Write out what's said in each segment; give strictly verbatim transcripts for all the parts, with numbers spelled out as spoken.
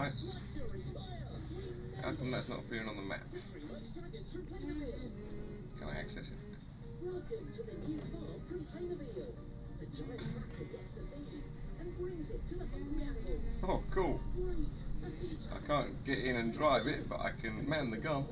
nice. How come that's not appearing on the map? Can I access it? Welcome to the new farm from Playmobil. The giant tractor gets the feed and brings it to the hungry animals. Oh, cool. I can't get in and drive it, but I can man the gun.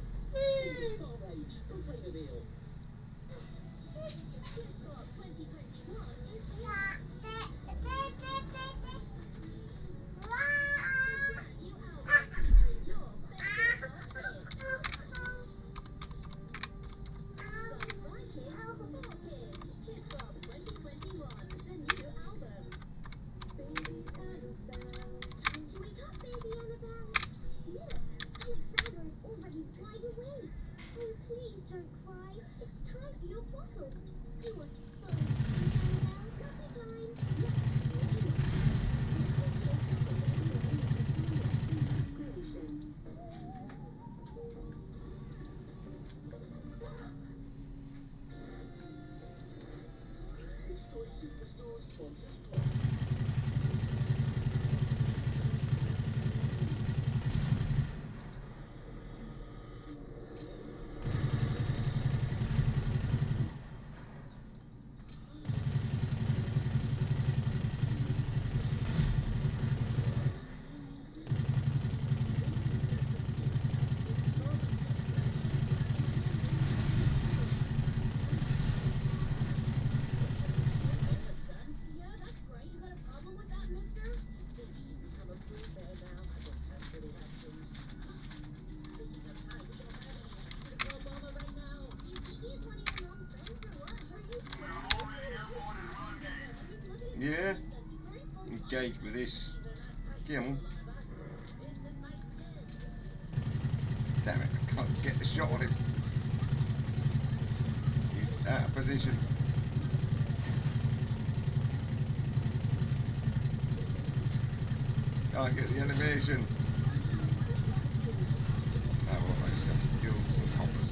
Yeah, engage with this. Come on. Damn it, I can't get the shot on him. He's out of position. Can't get the elevation. Oh, well, I just have to kill some hoppers.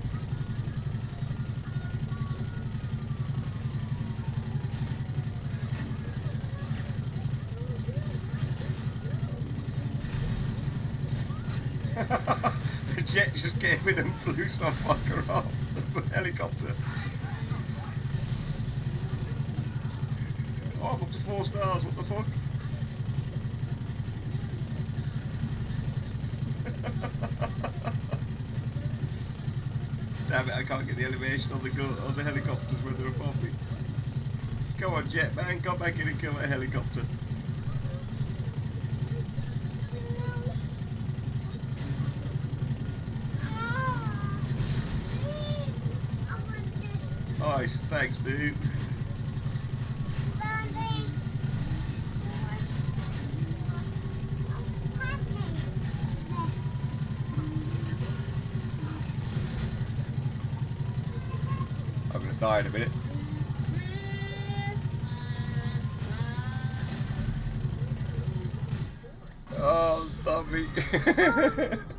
The jet just came in and flew some fucker off the helicopter. Oh, I'm up to four stars, what the fuck? Damn it, I can't get the elevation on the gun on the helicopters when they're above me. Come on, jet man, come back in and kill that helicopter. Nice, thanks dude. I'm gonna die in a minute. Oh, dummy.